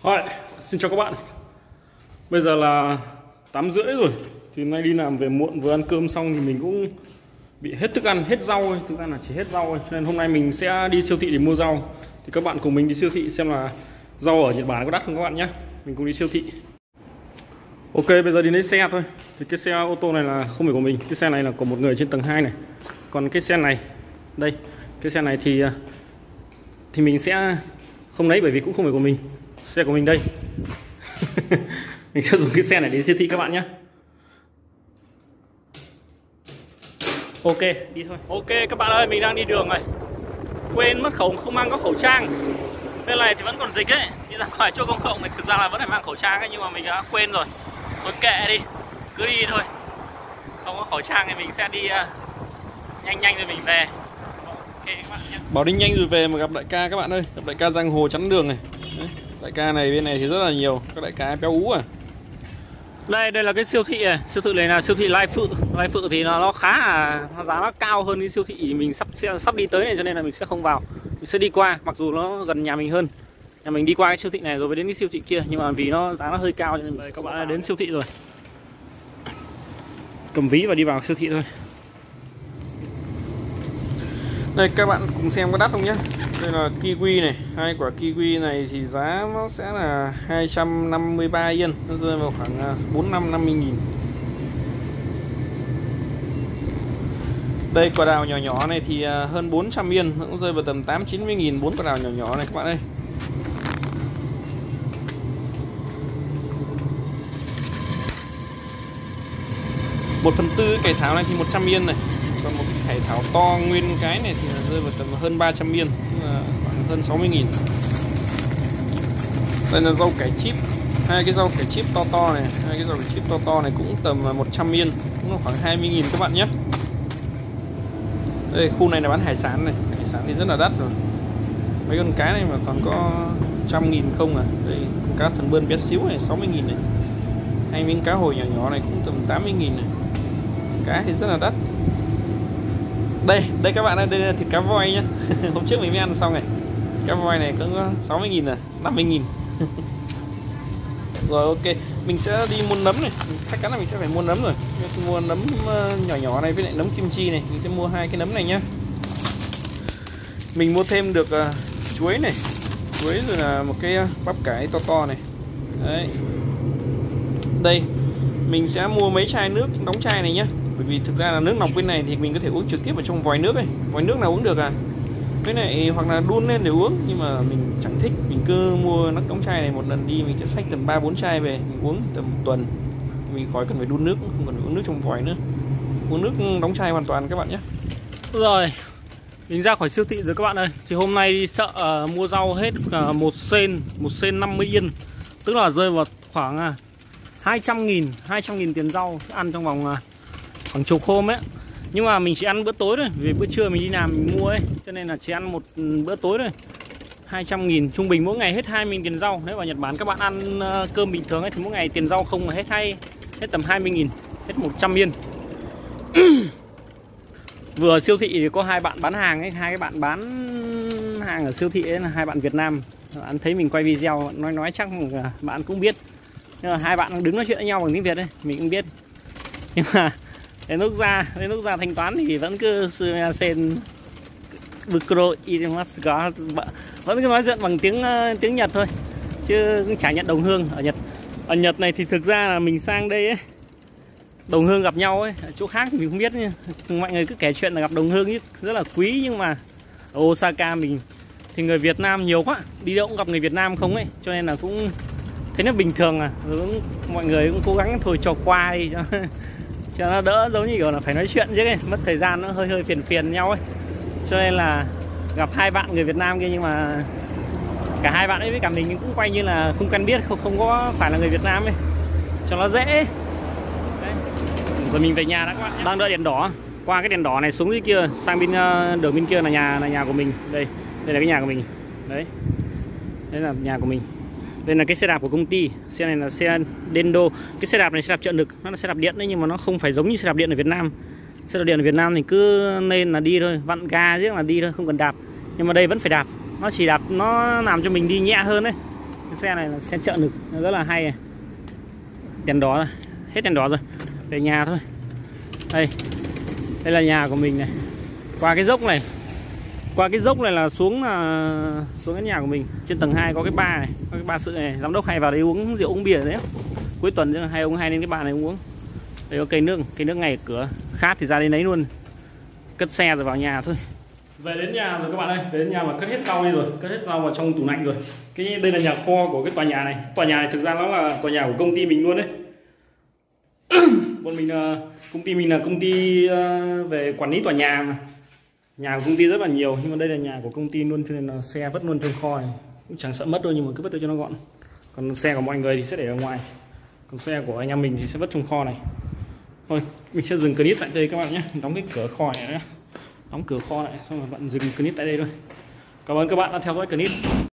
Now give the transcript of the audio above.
Rồi, xin chào các bạn. Bây giờ là 8:30 rồi. Thì nay đi làm về muộn, vừa ăn cơm xong thì mình cũng bị hết thức ăn, hết rau thôi. Thực ra là chỉ hết rau thôi. Cho nên hôm nay mình sẽ đi siêu thị để mua rau. Thì các bạn cùng mình đi siêu thị xem là rau ở Nhật Bản có đắt không các bạn nhé. Mình cùng đi siêu thị. Ok, bây giờ đi lấy xe thôi. Thì cái xe ô tô này là không phải của mình. Cái xe này là của một người trên tầng 2 này. Còn cái xe này, đây, cái xe này thì mình sẽ không lấy bởi vì cũng không phải của mình. Xe của mình đây. Mình sẽ dùng cái xe này đến siêu thị các bạn nhé. Ok, đi thôi. Ok các bạn ơi, mình đang đi đường rồi. Quên mất không mang có khẩu trang. Bên này thì vẫn còn dịch ấy. Đi ra ngoài chỗ công cộng thì thực ra là vẫn phải mang khẩu trang ấy, nhưng mà mình đã quên rồi. Thôi kệ đi, cứ đi thôi. Không có khẩu trang thì mình sẽ đi nhanh rồi mình về. Ok các bạn nhé. Bảo đi nhanh rồi về mà gặp đại ca các bạn ơi. Gặp đại ca giang hồ chắn đường này. Đấy. Đại ca này bên này thì rất là nhiều các đại ca béo ú à. Đây là cái siêu thị này. Siêu thị này là siêu thị Lai Phự. Lai Phự thì nó khá là giá nó cao hơn cái siêu thị mình sắp đi tới này, cho nên là mình sẽ không vào. Mình sẽ đi qua, mặc dù nó gần nhà mình hơn. Nhà mình đi qua cái siêu thị này rồi mới đến cái siêu thị kia, nhưng mà vì nó giá nó hơi cao cho nên đây, các bạn đã đến siêu thị rồi. Cầm ví và đi vào siêu thị thôi. Đây các bạn cùng xem có đắt không nhé. Đây là kiwi này, hai quả kiwi này thì giá nó sẽ là 253 yên, nó rơi vào khoảng 45-50 nghìn. Đây quả đào nhỏ nhỏ này thì hơn 400 yên, nó cũng rơi vào tầm 8-90 nghìn, 4 quả đào nhỏ nhỏ này các bạn ơi. Một phần tư cải thảo này thì 100 yên này. Còn một cải thảo to nguyên cái này thì rơi vào tầm hơn 300 yên, tức là khoảng hơn 60 nghìn. Đây là rau cải chip, hai cái rau cải chip to này, hai cái rau cải chip to này cũng tầm 100 yên, cũng là khoảng 20 nghìn các bạn nhé. Đây khu này là bán hải sản này, hải sản thì rất là đắt rồi. Mấy con cá này mà toàn có 100 nghìn không à. Đây con cá thần bơn bé xíu này 60 nghìn này. Hai miếng cá hồi nhỏ nhỏ này cũng tầm 80 nghìn này. Cá thì rất là đắt. Đây các bạn ơi, đây là thịt cá voi nhá. Hôm trước mình mới ăn xong này. Cá voi này cũng có 60 nghìn à, 50 nghìn. Rồi ok, mình sẽ đi mua nấm này. Chắc chắn là mình sẽ phải mua nấm rồi. Mình mua nấm nhỏ nhỏ này với lại nấm kim chi này. Mình sẽ mua hai cái nấm này nhá. Mình mua thêm được chuối này. Chuối rồi là một cái bắp cải to này. Đấy. Đây, mình sẽ mua mấy chai nước đóng chai này nhá. Bởi vì thực ra là nước lọc bên này thì mình có thể uống trực tiếp ở trong vòi nước ấy. Vòi nước nào uống được à. Cái này hoặc là đun lên để uống, nhưng mà mình chẳng thích. Mình cứ mua nước đóng chai này, một lần đi mình sẽ xách tầm 3-4 chai về. Mình uống tầm 1 tuần. Mình khỏi cần phải đun nước, không cần phải uống nước trong vòi nữa. Uống nước đóng chai hoàn toàn các bạn nhé. Rồi, mình ra khỏi siêu thị rồi các bạn ơi. Thì hôm nay đi chợ mua rau hết một sen 50 yên. Tức là rơi vào khoảng 200 nghìn tiền rau, sẽ ăn trong vòng khoảng chục hôm ấy. Nhưng mà mình chỉ ăn bữa tối thôi, vì bữa trưa mình đi làm mình mua ấy, cho nên là chỉ ăn một bữa tối thôi. 200 nghìn, trung bình mỗi ngày hết 20 tiền rau. Nếu ở Nhật Bản các bạn ăn cơm bình thường ấy thì mỗi ngày tiền rau không là hết tầm 20 nghìn, hết 100 yên. Vừa siêu thị thì có hai bạn bán hàng ấy, hai cái bạn bán hàng ở siêu thị ấy là hai bạn Việt Nam. Bạn thấy mình quay video nói chắc bạn cũng biết. Nhưng mà hai bạn đứng nói chuyện với nhau bằng tiếng Việt đấy, mình cũng biết. Nhưng mà đến lúc ra thanh toán thì vẫn cứ sen Bukuro irimasu ka, vẫn cứ nói chuyện bằng tiếng Nhật thôi, chứ cũng chả nhận đồng hương. Ở Nhật này thì thực ra là mình sang đây ấy, đồng hương gặp nhau ấy, ở chỗ khác thì mình không biết nha. Mọi người cứ kể chuyện là gặp đồng hương ấy, rất là quý. Nhưng mà ở Osaka mình thì người Việt Nam nhiều quá, đi đâu cũng gặp người Việt Nam không ấy, cho nên là cũng thấy nó bình thường à. Mọi người cũng cố gắng thôi cho qua đi cho nó đỡ giống như kiểu là phải nói chuyện chứ ấy. Mất thời gian nó hơi phiền nhau ấy. Cho nên là gặp hai bạn người Việt Nam kia, nhưng mà cả hai bạn ấy với cả mình cũng quay như là không quen biết, không có phải là người Việt Nam ấy, cho nó dễ. Đấy. Rồi mình về nhà đã các bạn nhé. Đang đợi đèn đỏ, qua cái đèn đỏ này xuống dưới kia, sang bên đường bên kia là nhà của mình. Đây là cái nhà của mình. Đấy là nhà của mình. Đây là cái xe đạp của công ty. Xe này là xe Dendo. Cái xe đạp này xe đạp trợ lực, nó là xe đạp điện đấy, nhưng mà nó không phải giống như xe đạp điện ở Việt Nam. Xe đạp điện ở Việt Nam thì cứ nên là đi thôi, vặn ga riêng là đi thôi, không cần đạp. Nhưng mà đây vẫn phải đạp. Nó chỉ đạp, nó làm cho mình đi nhẹ hơn đấy, Cái xe này là xe trợ lực rất là hay. Đèn đỏ rồi, hết đèn đỏ rồi, về nhà thôi. Đây là nhà của mình này. Qua cái dốc này là xuống cái nhà của mình. Trên tầng 2 có cái bar này, có cái bar sự này, giám đốc hay vào đấy uống rượu uống bia đấy. Cuối tuần hai ông hay lên cái bar này uống. Đây có cây nước ngay ở cửa, khát thì ra đến đấy luôn. Cất xe rồi vào nhà thôi. Về đến nhà rồi các bạn ơi, về đến nhà mà cất hết rau đi rồi, cất hết rau vào trong tủ lạnh rồi. Đây là nhà kho của cái tòa nhà này. Tòa nhà này thực ra nó là tòa nhà của công ty mình luôn đấy. Bọn mình là công ty về quản lý tòa nhà mà. Nhà của công ty rất là nhiều, nhưng mà đây là nhà của công ty luôn, cho nên là xe vứt luôn trong kho này. Cũng chẳng sợ mất đâu, nhưng mà cứ vứt cho nó gọn. Còn xe của mọi người thì sẽ để ở ngoài, còn xe của anh em mình thì sẽ vứt trong kho này. Thôi mình sẽ dừng clip tại đây các bạn nhé. Đóng cái cửa kho này nhé, đóng cửa kho lại xong rồi bạn dừng clip tại đây thôi. Cảm ơn các bạn đã theo dõi clip.